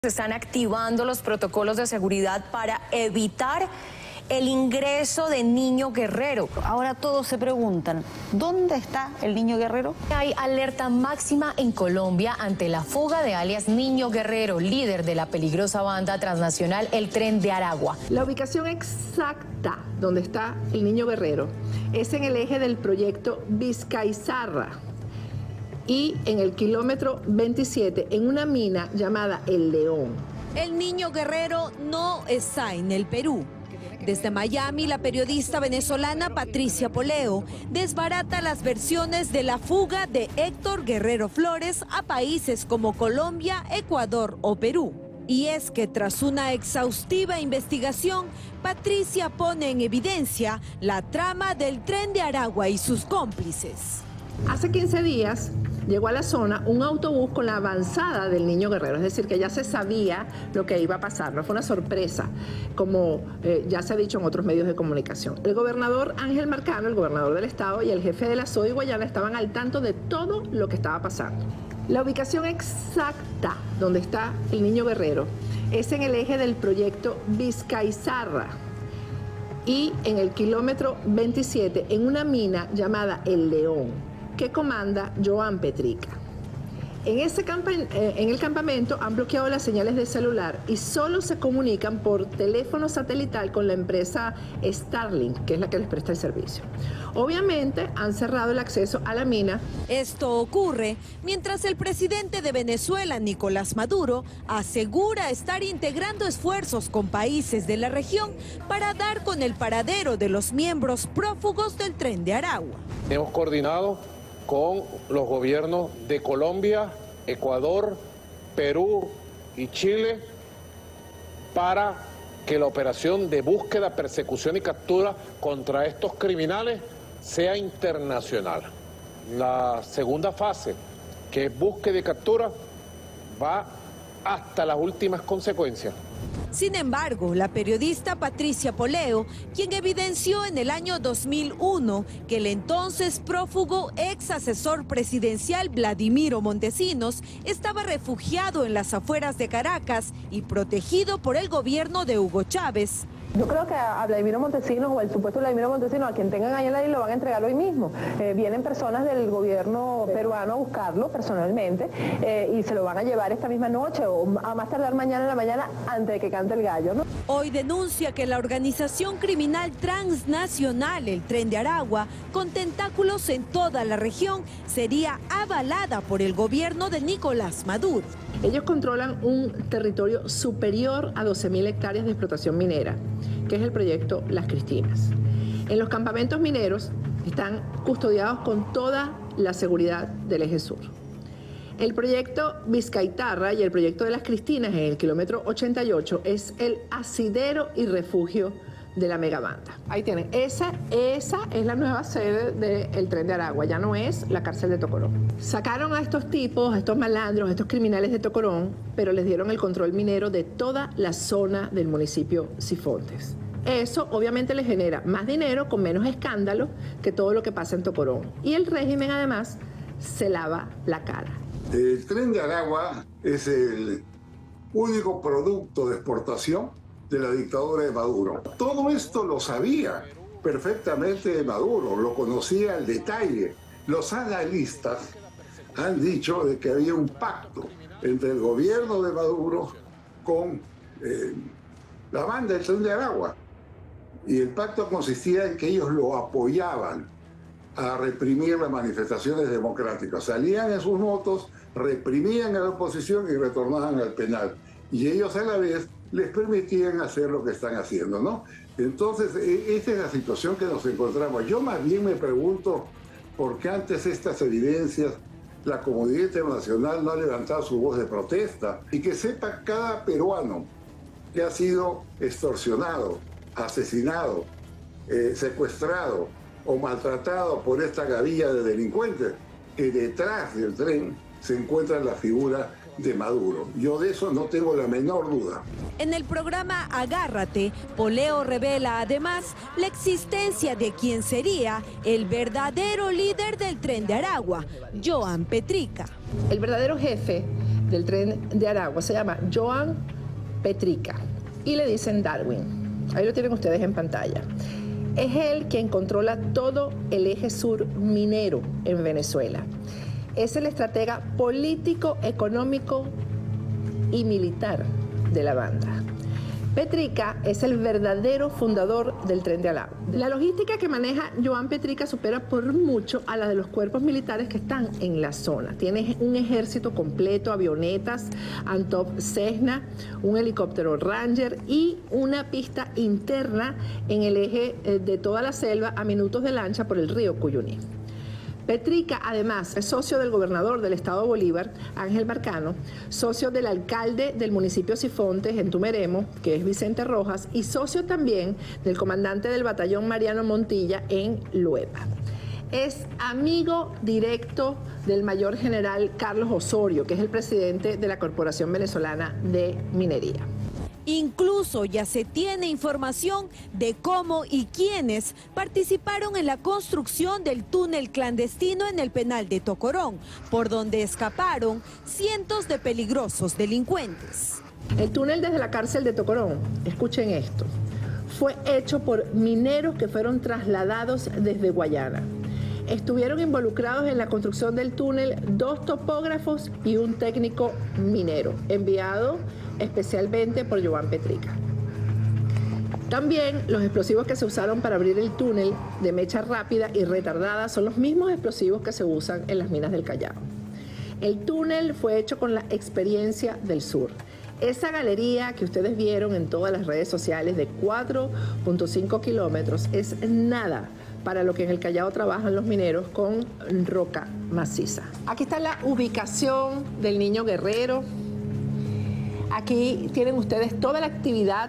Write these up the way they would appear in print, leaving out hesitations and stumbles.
Se están activando los protocolos de seguridad para evitar el ingreso de Niño Guerrero. Ahora todos se preguntan, ¿dónde está el Niño Guerrero? Hay alerta máxima en Colombia ante la fuga de alias Niño Guerrero, líder de la peligrosa banda transnacional El Tren de Aragua. La ubicación exacta donde está el Niño Guerrero es en el eje del proyecto Vizcayzarra y en el kilómetro 27 en una mina llamada El León. El Niño Guerrero no está en el Perú. Desde Miami, la periodista venezolana Patricia Poleo desbarata las versiones de la fuga de Héctor Guerrero Flores a países como Colombia, Ecuador o Perú. Y es que tras una exhaustiva investigación, Patricia pone en evidencia la trama del Tren de Aragua y sus cómplices. Hace 15 días llegó a la zona un autobús con la avanzada del Niño Guerrero, es decir, que ya se sabía lo que iba a pasar, no fue una sorpresa, como ya se ha dicho en otros medios de comunicación. El gobernador Ángel Marcano, el gobernador del estado, y el jefe de la SOI Guayana estaban al tanto de todo lo que estaba pasando. La ubicación exacta donde está el Niño Guerrero es en el eje del proyecto Vizcayzarra y en el kilómetro 27 en una mina llamada El León, que comanda Joan Petrica. En el campamento han bloqueado las señales de celular y solo se comunican por teléfono satelital con la empresa Starlink, que es la que les presta el servicio. Obviamente han cerrado el acceso a la mina. Esto ocurre mientras el presidente de Venezuela, Nicolás Maduro, asegura estar integrando esfuerzos con países de la región para dar con el paradero de los miembros prófugos del Tren de Aragua. Hemos coordinado con los gobiernos de Colombia, Ecuador, Perú y Chile para que la operación de búsqueda, persecución y captura contra estos criminales sea internacional. La segunda fase, que es búsqueda y captura, va hasta las últimas consecuencias. Sin embargo, la periodista Patricia Poleo, quien evidenció en el año 2001 que el entonces prófugo ex asesor presidencial Vladimiro Montesinos estaba refugiado en las afueras de Caracas y protegido por el gobierno de Hugo Chávez. Yo creo que a Vladimiro Montesinos o el supuesto Vladimiro Montesinos, a quien tengan ahí en la isla, lo van a entregar hoy mismo. Vienen personas del gobierno peruano a buscarlo personalmente y se lo van a llevar esta misma noche o a más tardar mañana en la mañana antes de que cante el gallo, ¿no? Hoy denuncia que la organización criminal transnacional El Tren de Aragua, con tentáculos en toda la región, sería avalada por el gobierno de Nicolás Maduro. Ellos controlan un territorio superior a 12.000 hectáreas de explotación minera, que es el proyecto Las Cristinas. En los campamentos mineros están custodiados con toda la seguridad del eje sur. El proyecto Vizcayzarra y el proyecto de Las Cristinas en el kilómetro 88 es el asidero y refugio de la megabanda. Ahí tienen, esa es la nueva sede del Tren de Aragua, ya no es la cárcel de Tocorón. Sacaron a estos tipos, a estos malandros, a estos criminales de Tocorón, pero les dieron el control minero de toda la zona del municipio Sifontes. Eso obviamente les genera más dinero con menos escándalo que todo lo que pasa en Tocorón. Y el régimen además se lava la cara. El Tren de Aragua es el único producto de exportación de la dictadura de Maduro. Todo esto lo sabía perfectamente Maduro, lo conocía al detalle. Los analistas han dicho de que había un pacto entre el gobierno de Maduro con la banda del Tren de Aragua. Y el pacto consistía en que ellos lo apoyaban a reprimir las manifestaciones democráticas. Salían en sus motos, reprimían a la oposición y retornaban al penal. Y ellos a la vez les permitían hacer lo que están haciendo, ¿no? Entonces, esta es la situación que nos encontramos. Yo más bien me pregunto por qué antes estas evidencias la comunidad internacional no ha levantado su voz de protesta y que sepa cada peruano que ha sido extorsionado, asesinado, secuestrado o maltratado por esta gavilla de delincuentes, que detrás del tren se encuentra la figura de Maduro. Yo de eso no tengo la menor duda. En el programa Agárrate, Poleo revela además la existencia de quien sería el verdadero líder del Tren de Aragua, Joan Petrica. El verdadero jefe del tren de Aragua se llama Joan Petrica y le dicen Darwin. Ahí lo tienen ustedes en pantalla. Es él quien controla todo el eje sur minero en Venezuela. Es el estratega político, económico y militar de la banda. Petrica es el verdadero fundador del Tren de Aragua. La logística que maneja Joan Petrica supera por mucho a la de los cuerpos militares que están en la zona. Tiene un ejército completo, avionetas, Antop Cessna, un helicóptero Ranger y una pista interna en el eje de toda la selva a minutos de lancha por el río Cuyuní. Petrica, además, es socio del gobernador del estado Bolívar, Ángel Marcano, socio del alcalde del municipio Sifontes, en Tumeremo, que es Vicente Rojas, y socio también del comandante del batallón Mariano Montilla en Luepa. Es amigo directo del mayor general Carlos Osorio, que es el presidente de la Corporación Venezolana de Minería. Incluso ya se tiene información de cómo y quiénes participaron en la construcción del túnel clandestino en el penal de Tocorón, por donde escaparon cientos de peligrosos delincuentes. El túnel desde la cárcel de Tocorón, escuchen esto, fue hecho por mineros que fueron trasladados desde Guayana. Estuvieron involucrados en la construcción del túnel 2 topógrafos y un técnico minero, enviado especialmente por Joan Petrica. También los explosivos que se usaron para abrir el túnel de mecha rápida y retardada son los mismos explosivos que se usan en las minas del Callao. El túnel fue hecho con la experiencia del sur. Esa galería que ustedes vieron en todas las redes sociales de 4.5 kilómetros es nada para lo que en el Callao trabajan los mineros con roca maciza. Aquí está la ubicación del Niño Guerrero. Aquí tienen ustedes toda la actividad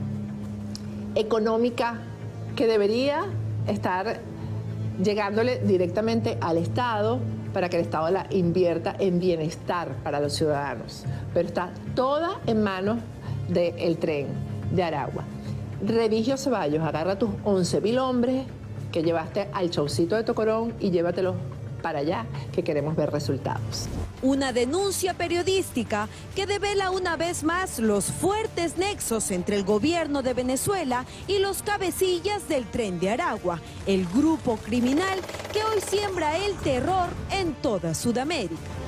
económica que debería estar llegándole directamente al Estado para que el Estado la invierta en bienestar para los ciudadanos. Pero está toda en manos del Tren de Aragua. Remigio Ceballos, agarra tus 11.000 hombres que llevaste al showcito de Tocorón y llévatelos para allá, que queremos ver resultados. Una denuncia periodística que devela una vez más los fuertes nexos entre el gobierno de Venezuela y los cabecillas del Tren de Aragua, el grupo criminal que hoy siembra el terror en toda Sudamérica.